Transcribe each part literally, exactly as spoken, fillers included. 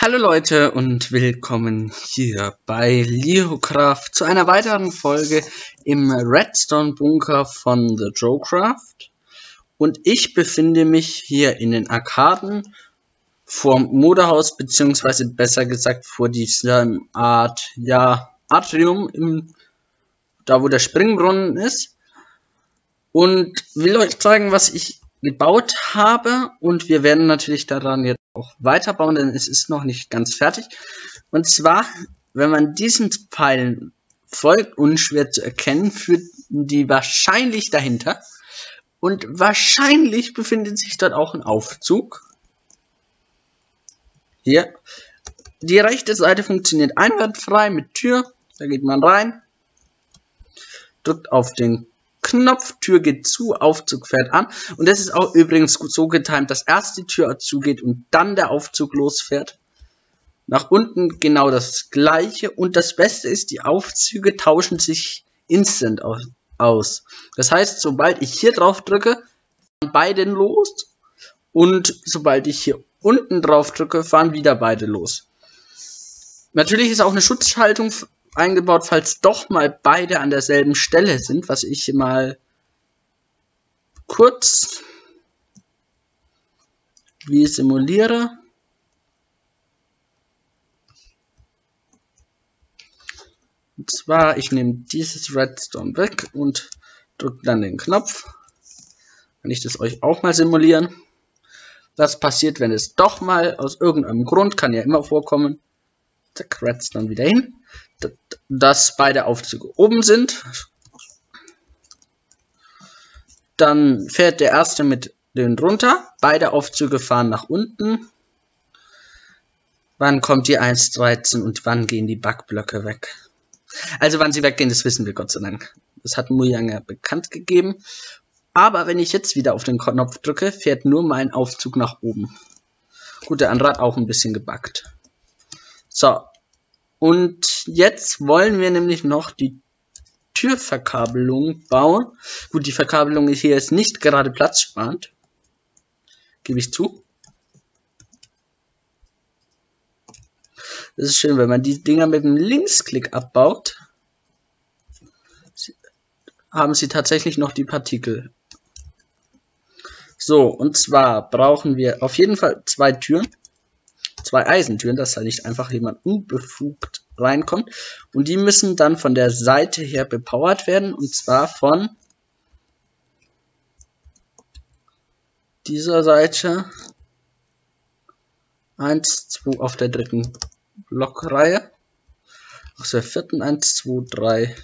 Hallo Leute und willkommen hier bei Liocraft zu einer weiteren Folge im Redstone Bunker von The Joecraft. Und ich befinde mich hier in den Arkaden vorm Moderhaus, beziehungsweise besser gesagt vor dieser Art, ja, Atrium, im, da wo der Springbrunnen ist. Und will euch zeigen, was ich gebaut habe, und wir werden natürlich daran jetzt auch weiterbauen, denn es ist noch nicht ganz fertig. Und zwar, wenn man diesen Pfeilen folgt, unschwer zu erkennen, führt die wahrscheinlich dahinter, und wahrscheinlich befindet sich dort auch ein Aufzug. Hier. Die rechte Seite funktioniert einwandfrei mit Tür, da geht man rein, drückt auf den Knopf, Tür geht zu, Aufzug fährt an. Und das ist auch übrigens so getimt, dass erst die Tür zugeht und dann der Aufzug losfährt. Nach unten genau das gleiche. Und das Beste ist, die Aufzüge tauschen sich instant aus. Das heißt, sobald ich hier drauf drücke, fahren beide los. Und sobald ich hier unten drauf drücke, fahren wieder beide los. Natürlich ist auch eine Schutzschaltung eingebaut, falls doch mal beide an derselben Stelle sind, was ich mal kurz wie simuliere. Und zwar, ich nehme dieses Redstone weg und drücke dann den Knopf. Kann ich das euch auch mal simulieren? Was passiert, wenn es doch mal aus irgendeinem Grund, kann ja immer vorkommen, zack, Redstone wieder hin, dass beide Aufzüge oben sind. Dann fährt der erste mit den runter. Beide Aufzüge fahren nach unten. Wann kommt die eins dreizehn und wann gehen die Backblöcke weg? Also wann sie weggehen, das wissen wir Gott sei Dank. Das hat Mojang ja bekannt gegeben. Aber wenn ich jetzt wieder auf den Knopf drücke, fährt nur mein Aufzug nach oben. Gut, der andere hat auch ein bisschen gebackt. So. Und jetzt wollen wir nämlich noch die Türverkabelung bauen. Gut, die Verkabelung hier ist nicht gerade platzsparend. Gebe ich zu. Das ist schön, wenn man die Dinger mit dem Linksklick abbaut, haben sie tatsächlich noch die Partikel. So, und zwar brauchen wir auf jeden Fall zwei Türen. Zwei Eisentüren, dass da nicht einfach jemand unbefugt reinkommt. Und die müssen dann von der Seite her bepowert werden. Und zwar von dieser Seite eins, zwei auf der dritten Blockreihe. Auf der vierten eins, zwei, drei,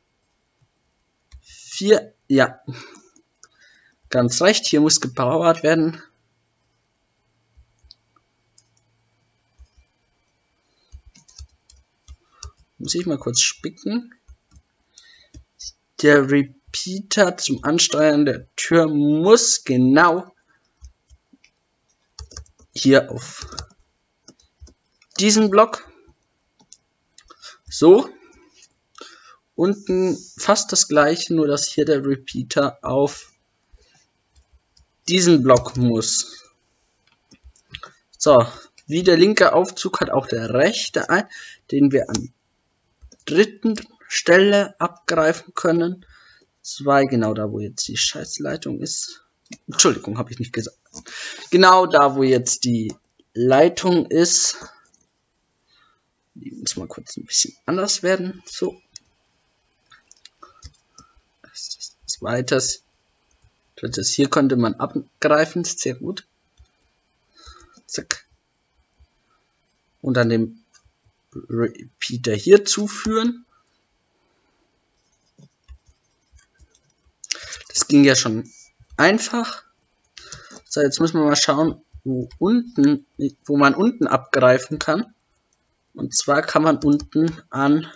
vier. Ja. Ganz recht. Hier muss gepowert werden. Muss ich mal kurz spicken. Der Repeater zum Ansteuern der Tür muss genau hier auf diesen Block. So. Unten fast das gleiche, nur dass hier der Repeater auf diesen Block muss. So. Wie der linke Aufzug hat auch der rechte ein, den wir an dritten Stelle abgreifen können. Zwei, genau da, wo jetzt die Scheißleitung ist. Entschuldigung, habe ich nicht gesagt. Genau da, wo jetzt die Leitung ist. Die muss mal kurz ein bisschen anders werden. So. Zweites. Drittes. Hier könnte man abgreifen. Sehr gut. Zack. Und dann dem Repeater hier zuführen. Das ging ja schon einfach. So, jetzt müssen wir mal schauen, wo unten, wo man unten abgreifen kann. Und zwar kann man unten an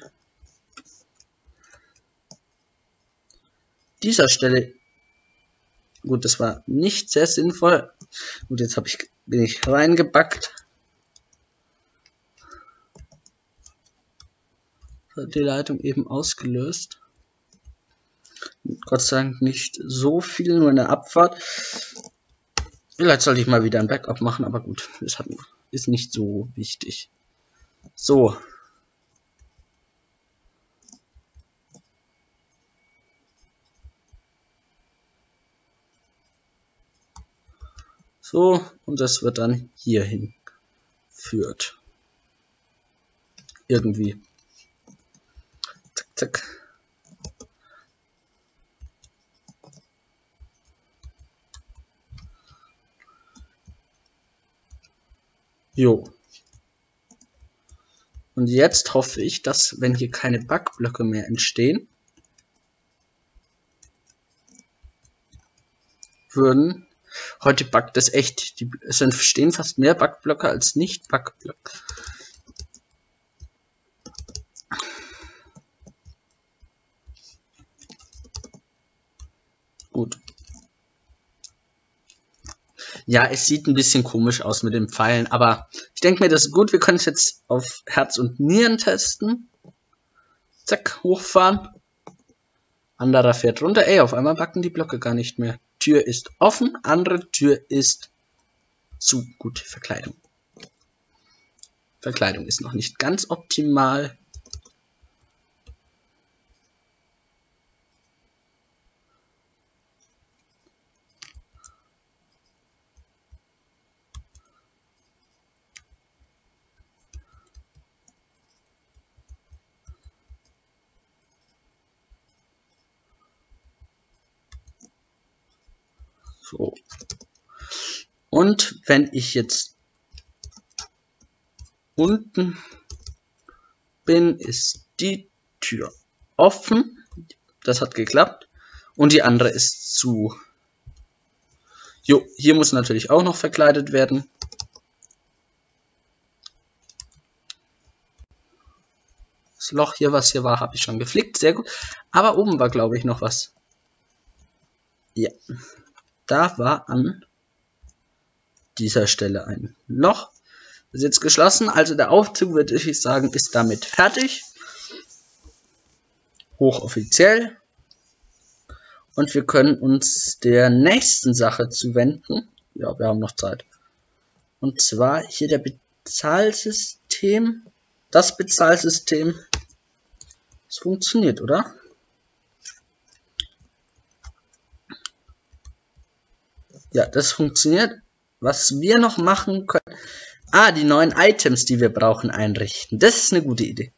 dieser Stelle. Gut, das war nicht sehr sinnvoll. Gut, jetzt habe ich bin ich reingebackt. Die Leitung eben ausgelöst. Gott sei Dank nicht so viel, nur eine Abfahrt. Vielleicht sollte ich mal wieder ein Backup machen, aber gut, das hat ist nicht so wichtig. So. So, und das wird dann hierhin führt. Irgendwie. Zack, zack. Jo. Und jetzt hoffe ich, dass, wenn hier keine Backblöcke mehr entstehen, würden. Heute backt es echt. Die, es entstehen fast mehr Backblöcke als nicht Backblöcke. Gut. Ja, es sieht ein bisschen komisch aus mit den Pfeilen, aber ich denke mir, das ist gut. Wir können es jetzt auf Herz und Nieren testen. Zack, hochfahren. Anderer fährt runter. Ey, auf einmal backen die Blöcke gar nicht mehr. Tür ist offen, andere Tür ist zu. Gut, Verkleidung. Verkleidung ist noch nicht ganz optimal. So. Und wenn ich jetzt unten bin, ist die Tür offen. Das hat geklappt. Und die andere ist zu. Jo, hier muss natürlich auch noch verkleidet werden. Das Loch hier, was hier war, habe ich schon geflickt. Sehr gut. Aber oben war, glaube ich, noch was. Ja. Da war an dieser Stelle ein Loch. Das ist jetzt geschlossen. Also der Aufzug, würde ich sagen, ist damit fertig. Hochoffiziell. Und wir können uns der nächsten Sache zuwenden. Ja, wir haben noch Zeit. Und zwar hier der Bezahlsystem. Das Bezahlsystem. Das funktioniert, oder? Ja, das funktioniert. Was wir noch machen können. Ah, die neuen Items, die wir brauchen, einrichten. Das ist eine gute Idee.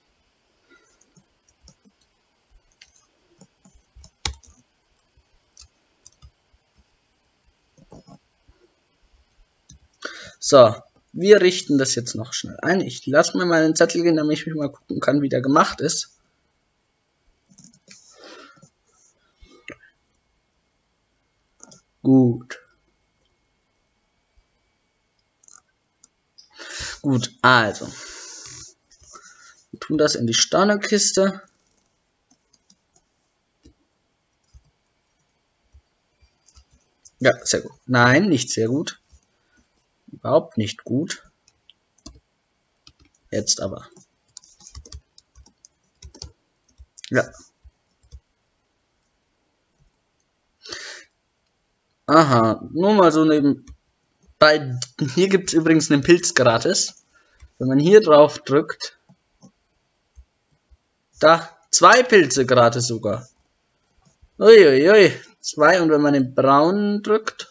So, wir richten das jetzt noch schnell ein. Ich lasse mir mal einen Zettel gehen, damit ich mal gucken kann, wie der gemacht ist. Gut. Gut, also. Wir tun das in die Staunerkiste. Ja, sehr gut. Nein, nicht sehr gut. Überhaupt nicht gut. Jetzt aber. Ja. Aha, nur mal so neben. Bei, hier gibt es übrigens einen Pilz gratis. Wenn man hier drauf drückt. Da, zwei Pilze gratis sogar. Uiuiui, ui, zwei, und wenn man den braunen drückt.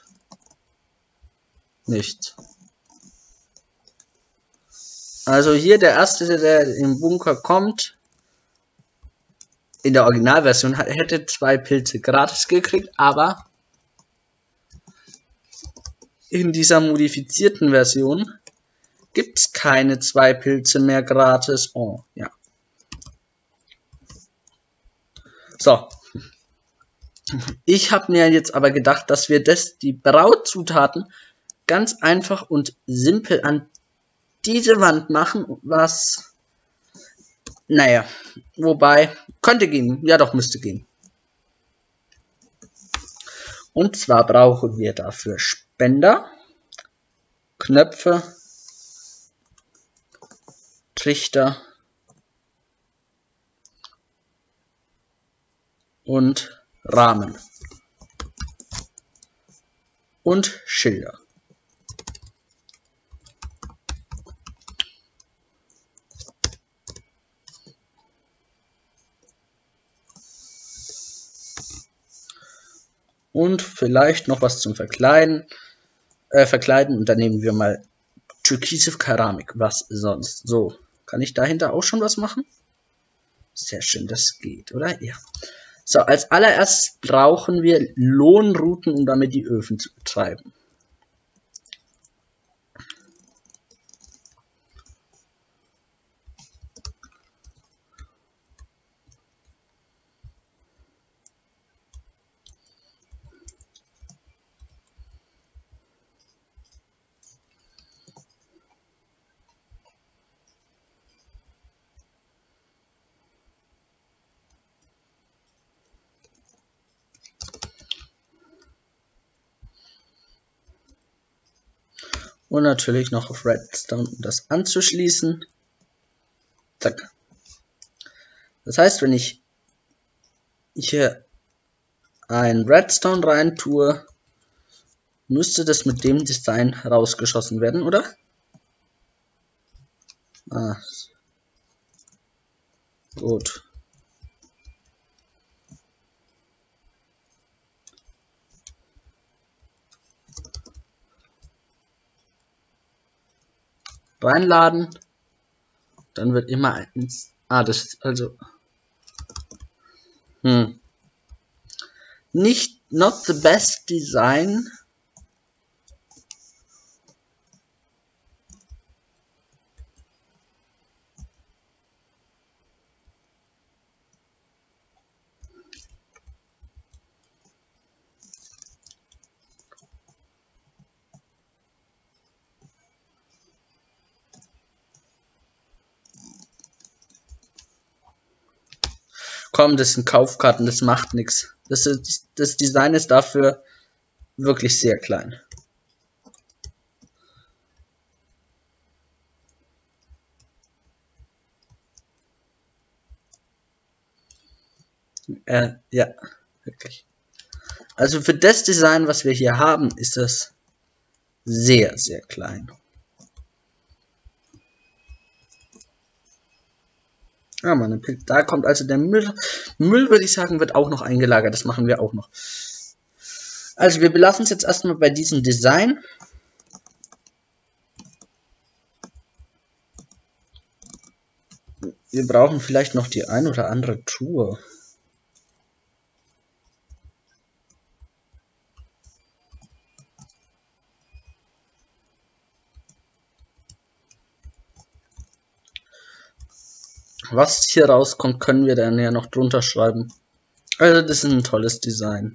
Nichts. Also hier der erste, der im Bunker kommt. In der Originalversion hätte zwei Pilze gratis gekriegt, aber in dieser modifizierten Version gibt es keine zwei Pilze mehr gratis. Oh, ja. So. Ich habe mir jetzt aber gedacht, dass wir das, die Brauzutaten, ganz einfach und simpel an diese Wand machen, was, naja, wobei, könnte gehen, ja doch, müsste gehen. Und zwar brauchen wir dafür Spender, Knöpfe, Trichter und Rahmen und Schilder. Und vielleicht noch was zum Verkleiden. Äh, verkleiden. Und dann nehmen wir mal türkise Keramik. Was sonst? So. Kann ich dahinter auch schon was machen? Sehr schön, das geht, oder? Ja. So, als allererstes brauchen wir Lohnrouten, um damit die Öfen zu betreiben. Und natürlich noch auf Redstone, um das anzuschließen. Zack. Das heißt, wenn ich hier ein Redstone rein tue, müsste das mit dem Design rausgeschossen werden, oder? Ah. Gut. Reinladen. Dann wird immer eins. Ah, das ist also. Hm. Nicht not the best design. Komm, das sind Kaufkarten, das macht nichts. Das, ist, das Design ist dafür wirklich sehr klein. Äh, ja, wirklich. Also für das Design, was wir hier haben, ist das sehr, sehr klein. Ja, meine Pilze. Da kommt also der Müll. Müll, würde ich sagen, wird auch noch eingelagert. Das machen wir auch noch. Also wir belassen es jetzt erstmal bei diesem Design. Wir brauchen vielleicht noch die ein oder andere Truhe. Was hier rauskommt, können wir dann ja noch drunter schreiben. Also das ist ein tolles Design.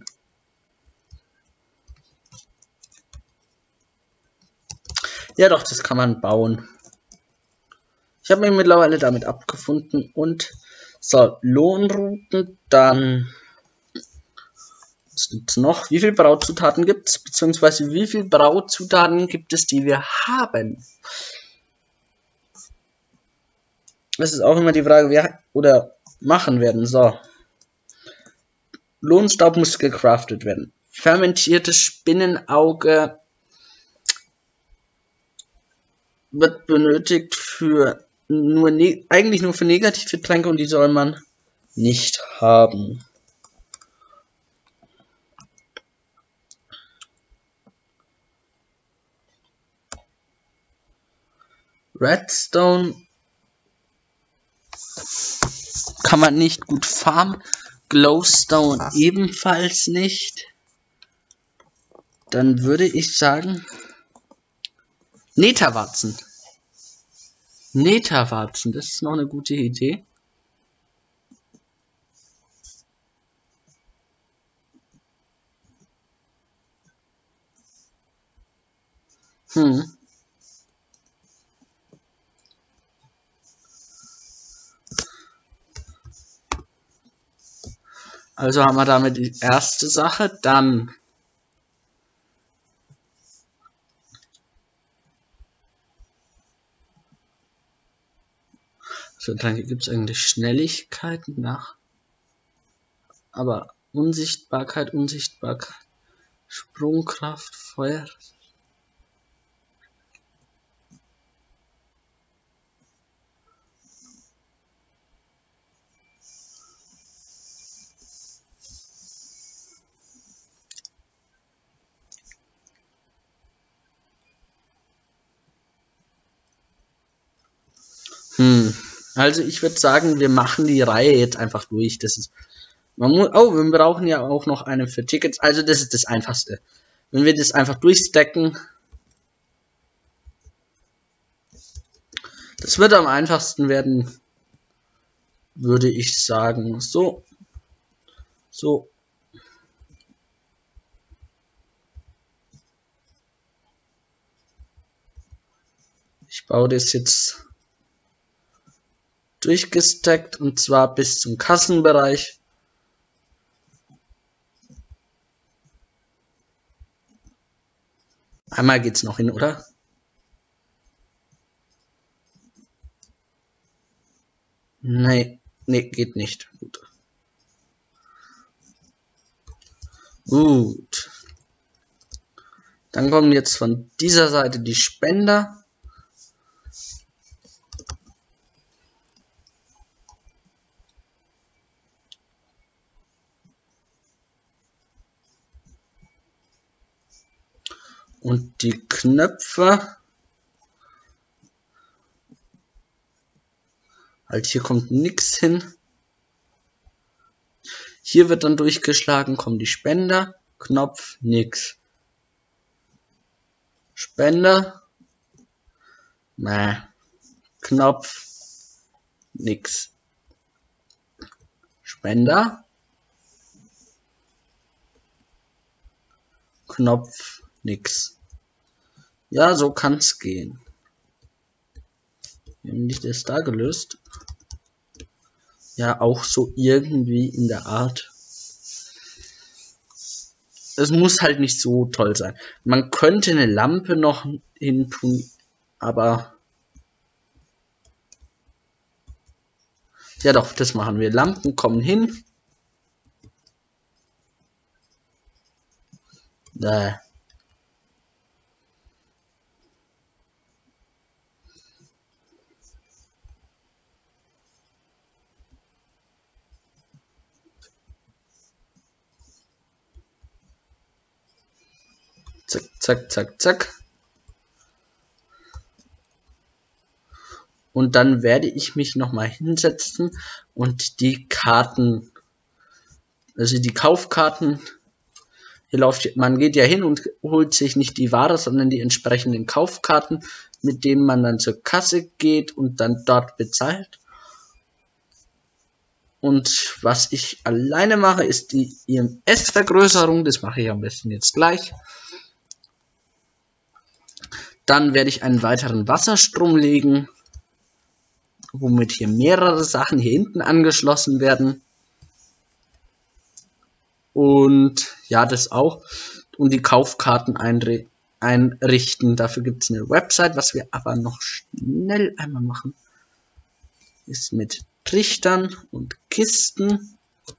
Ja doch, das kann man bauen. Ich habe mich mittlerweile damit abgefunden. Und so, Lohnrouten, dann was gibt's noch? Wie viele Brauzutaten gibt es? Beziehungsweise wie viele Brauzutaten gibt es, die wir haben? Das ist auch immer die Frage, wer oder machen werden. So. Lohnstaub muss gecraftet werden. Fermentiertes Spinnenauge wird benötigt für nur ne eigentlich nur für negative Tränke und die soll man nicht haben. Redstone kann man nicht gut farmen. Glowstone ebenfalls nicht. Dann würde ich sagen Netherwarzen. Netherwarzen, das ist noch eine gute Idee. Hm. Also haben wir damit die erste Sache. Dann so, dann gibt es eigentlich Schnelligkeiten nach. Aber Unsichtbarkeit, Unsichtbarkeit, Sprungkraft, Feuer. Hm. Also ich würde sagen, wir machen die Reihe jetzt einfach durch. Das ist, man muss, oh, wir brauchen ja auch noch eine für Tickets. Also das ist das Einfachste. Wenn wir das einfach durchstacken, das wird am einfachsten werden, würde ich sagen. So, so. Ich baue das jetzt durchgestackt und zwar bis zum Kassenbereich. Einmal geht's noch hin, oder? Nee, nee, geht nicht. Gut. Gut. Dann kommen jetzt von dieser Seite die Spender. Und die Knöpfe. Halt, hier kommt nichts hin. Hier wird dann durchgeschlagen, kommen die Spender. Knopf, nix. Spender. Mäh. Knopf, nix. Spender. Knopf, nix. Ja, so kann's gehen. Wir haben nicht das da gelöst. Ja, auch so irgendwie in der Art. Es muss halt nicht so toll sein. Man könnte eine Lampe noch hin tun, aber ja doch, das machen wir. Lampen kommen hin. Da. Zack, zack, zack, zack. Und dann werde ich mich nochmal hinsetzen und die Karten, also die Kaufkarten, hier läuft, man geht ja hin und holt sich nicht die Ware, sondern die entsprechenden Kaufkarten, mit denen man dann zur Kasse geht und dann dort bezahlt. Und was ich alleine mache, ist die I M S-Vergrößerung, das mache ich am besten jetzt gleich. Dann werde ich einen weiteren Wasserstrom legen, womit hier mehrere Sachen hier hinten angeschlossen werden. Und ja, das auch. Und die Kaufkarten einrichten. Dafür gibt es eine Website, was wir aber noch schnell einmal machen. Ist mit Trichtern und Kisten.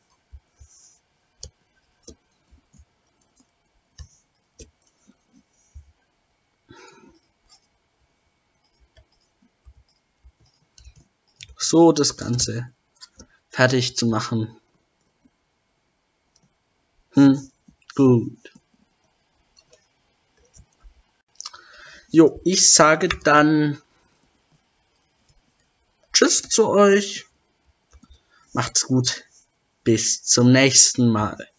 So das Ganze fertig zu machen. Hm, gut. Jo, ich sage dann Tschüss zu euch. Macht's gut. Bis zum nächsten Mal.